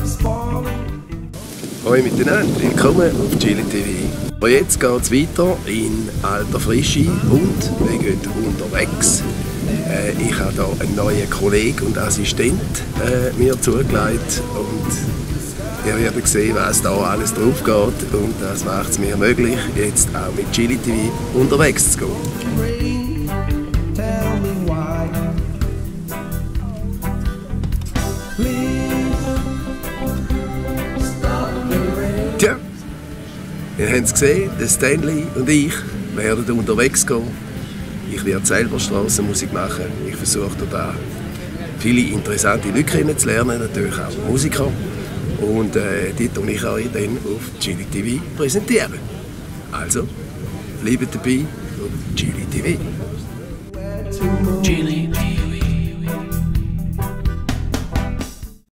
Hallo miteinander, willkommen auf Jingle TV. Und jetzt geht es weiter in alter Frische und wir gehen unterwegs. Ich habe hier einen neuen Kollegen und Assistent mir zugelegt und ihr werdet sehen, was da alles drauf geht und das macht es mir möglich, jetzt auch mit Jingle TV unterwegs zu gehen. Tja, ihr habt es gesehen, der Stanley und ich werden unterwegs gehen. Ich werde selber Strassenmusik machen. Ich versuche da viele interessante Leute kennenzulernen, natürlich auch Musiker. Und die tue ich euch dann auf Jingle TV präsentieren. Also, bleibt dabei auf Jingle TV.